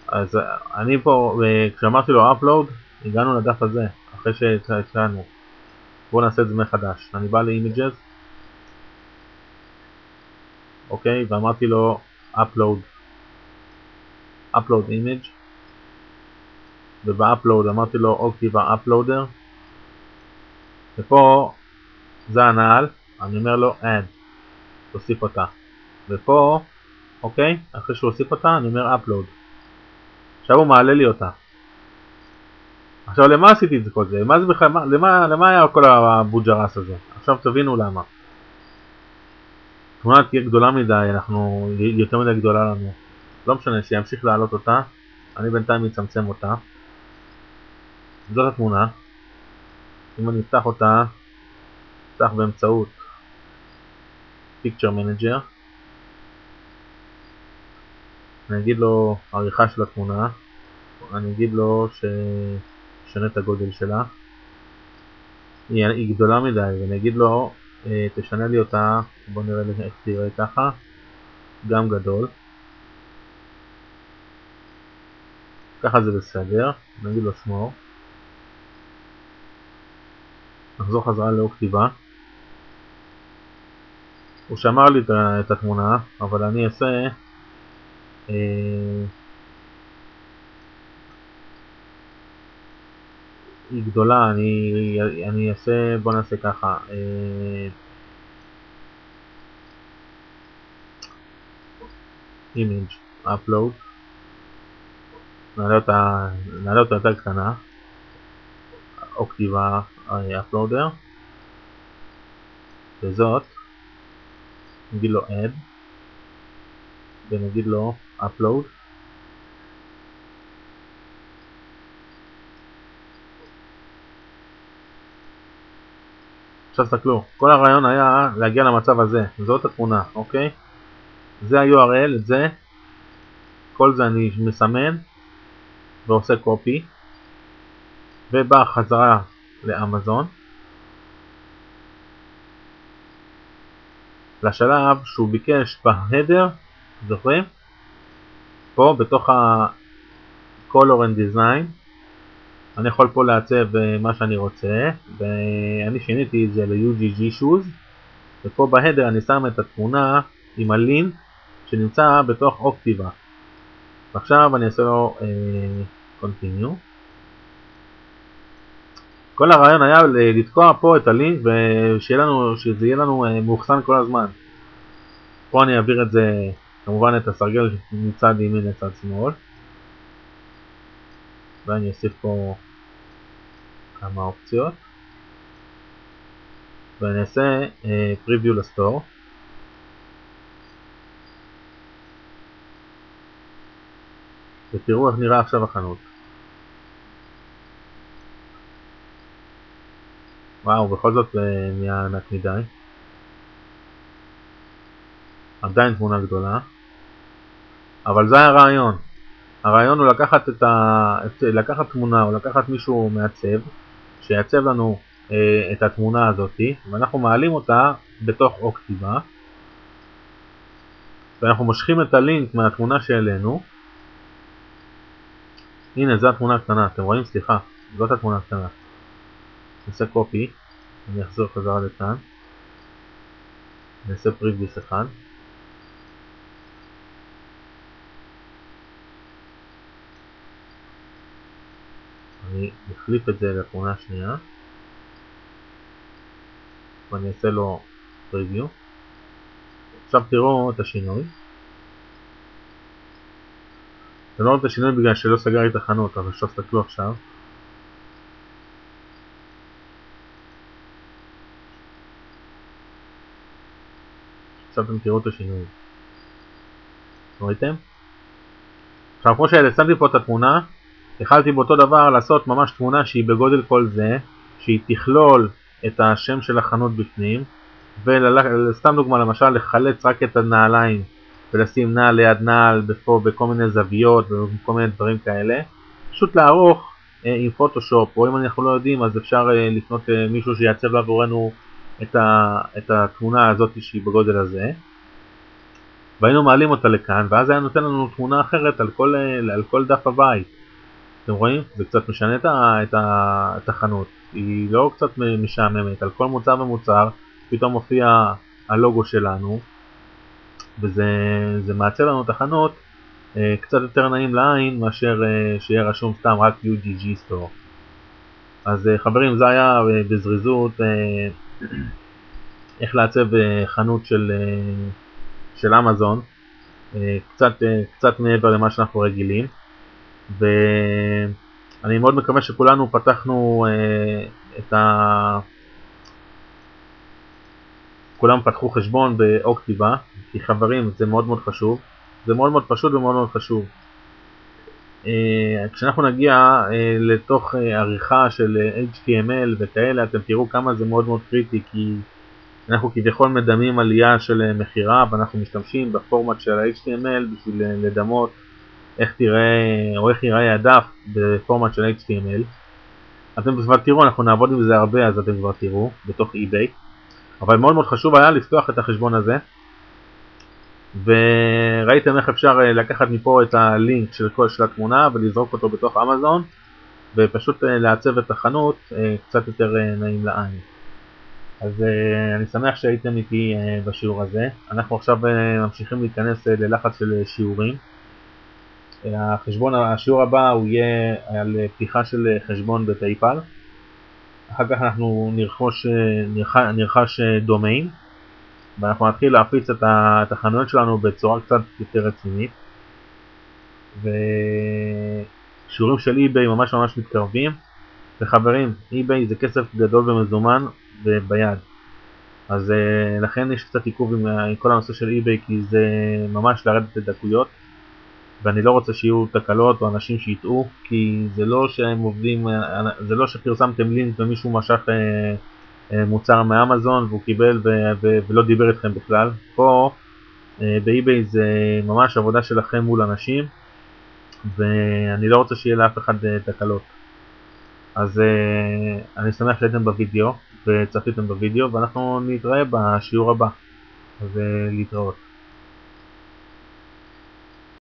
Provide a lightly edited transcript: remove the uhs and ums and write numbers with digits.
אז אני פה, כשאמרתי לו upload, הגענו לדף הזה, אחרי שהצענו. בואו נעשה את זה מחדש. אני בא ל-images, אוקיי, ואמרתי לו upload image, וב-upload אמרתי לו אוקטיבה uploader, ופה זה הנעל, אני אומר לו add, תוסיף אותה, ופה, אוקיי, אחרי שהוא הוסיף אותה אני אומר upload. עכשיו הוא מעלה לי אותה. עכשיו למה עשיתי את זה כל זה? מה זה בכלל, למה היה כל הבוג'רס הזה? עכשיו תבינו למה. תמונה תהיה גדולה מדי, יותר מדי גדולה לנו. לא משנה, שימשיך להעלות אותה. אני בינתיים מצמצם אותה. זאת התמונה. אם אני אפתח אותה, אפתח באמצעות Picture Manager. אני אגיד לו עריכה של התמונה. אני אגיד לו ששנה את הגודל שלה. היא גדולה מדי, ואני אגיד לו תשנה לי אותה, בוא נראה איך תראה ככה, גם גדול. ככה זה בסדר, נגיד לו שמור. נחזור חזרה לאור כתיבה. הוא שמר לי את התמונה, אבל אני אעשה היא גדולה, אני אעשה, בוא נעשה ככה, image, upload, נעלה אותה יותר קטנה, או כתיבה uploader, וזאת, נגיד לו add, ונגיד לו upload, עכשיו תסתכלו, כל הרעיון היה להגיע למצב הזה, זאת התמונה, אוקיי? זה ה-URL, את זה, כל זה אני מסמן ועושה קופי, ובא חזרה לאמזון, לשלב שהוא ביקש בהדר, זוכרים? פה בתוך ה-Color and Design, אני יכול פה לעצב מה שאני רוצה, ואני שיניתי את זה ל-UGG Shoes, ופה בהדר אני שם את התמונה עם הלינק שנמצא בתוך אוקטיבה. ועכשיו אני אעשה לו Continue. כל הרעיון היה לתקוע פה את הלינק ושזה יהיה לנו מאוחסן כל הזמן. פה אני אעביר את זה, כמובן את הסרגל מצד ימין לצד שמאל. ואני אוסיף פה כמה אופציות. ואני אעשה Preview לסטור. ותראו איך נראה עכשיו החנות. וואו, בכל זאת נהיה ענק מדי. עדיין תמונה גדולה. אבל זה הרעיון. הרעיון הוא לקחת תמונה או לקחת מישהו מעצב, שיעצב לנו את התמונה הזאת, ואנחנו מעלים אותה בתוך אוקטיבה, ואנחנו מושכים את הלינק מהתמונה שהעלינו. הנה, זו התמונה הקטנה, אתם רואים? סליחה, זאת התמונה הקטנה. נעשה קופי, אני אחזור חזרה לכאן, נעשה פריוויוס אחד, אני אחליף את זה לתמונה השנייה, ואני אעשה לו פריוויו. עכשיו תראו את השינוי. אתם לא רואים את השינוי בגלל שלא סגר את החנות, אבל עכשיו תסתכלו עכשיו. עכשיו אתם תראו את השינוי. ראיתם? עכשיו כמו ששמתי פה את התמונה, יכלתי באותו דבר לעשות ממש תמונה שהיא בגודל כל זה, שהיא תכלול את השם של החנות בפנים, וסתם דוגמה למשל לחלץ רק את הנעליים ולשים נעל ליד נעל בכל מיני זוויות וכל מיני דברים כאלה. פשוט לערוך עם פוטושופ, או אם אנחנו לא יודעים אז אפשר לפנות מישהו שיעצב עבורנו את התמונה הזאת שהיא בגודל הזה. והיינו מעלים אותה לכאן, ואז היה נותן לנו תמונה אחרת על כל דף הבית. אתם רואים? זה קצת משנה את החנות. היא לא קצת משעממת, על כל מוצר ומוצר פתאום מופיע הלוגו שלנו, וזה מעצב לנו את החנות קצת יותר נעים לעין מאשר שיהיה רשום סתם רק UGG Store. אז חברים, זה היה בזריזות איך לעצב חנות של אמזון, קצת מעבר למה שאנחנו רגילים, ואני מאוד מקווה שכולנו פתחנו כולם פתחו חשבון באוקטיבה, כי חברים, זה מאוד מאוד חשוב, זה מאוד מאוד פשוט ומאוד מאוד חשוב. כשאנחנו נגיע לתוך עריכה של HTML וכאלה, אתם תראו כמה זה מאוד מאוד קריטי, כי אנחנו כביכול מדמים עלייה של מחירה, ואנחנו משתמשים בפורמט של ה-HTML בשביל לדמות איך תראה או איך ייראה הדף בפורמט של HTML. אתם כבר תראו, אנחנו נעבוד עם זה הרבה, אז אתם כבר תראו בתוך eBay. אבל מאוד מאוד חשוב היה לפתוח את החשבון הזה, וראיתם איך אפשר לקחת מפה את הלינק של התמונה ולזרוק אותו בתוך אמזון, ופשוט לעצב את החנות קצת יותר נעים לעין. אז אני שמח שהייתם איתי בשיעור הזה. אנחנו עכשיו ממשיכים להיכנס ללחץ של שיעורים. השיעור הבא הוא יהיה על פתיחה של חשבון בפייפל. אחר כך אנחנו נרכש דומיין, ואנחנו נתחיל להפיץ את החנויות שלנו בצורה קצת יותר רצינית. ושיעורים של eBay ממש מתקרבים. וחברים, eBay זה כסף גדול ומזומן וביד. אז לכן יש קצת עיכוב עם כל הנושא של eBay, כי זה ממש לרדת לדקויות. ואני לא רוצה שיהיו תקלות או אנשים שיטעו, כי זה לא שהם עובדים, זה לא שפרסמתם לינק ומישהו משך מוצר מאמזון והוא קיבל ולא דיבר איתכם בכלל. פה באיביי זה ממש עבודה שלכם מול אנשים, ואני לא רוצה שיהיה לאף אחד תקלות. אז אני שמח שהייתם בווידאו וצפיתם בווידאו, ואנחנו נתראה בשיעור הבא. אז להתראות.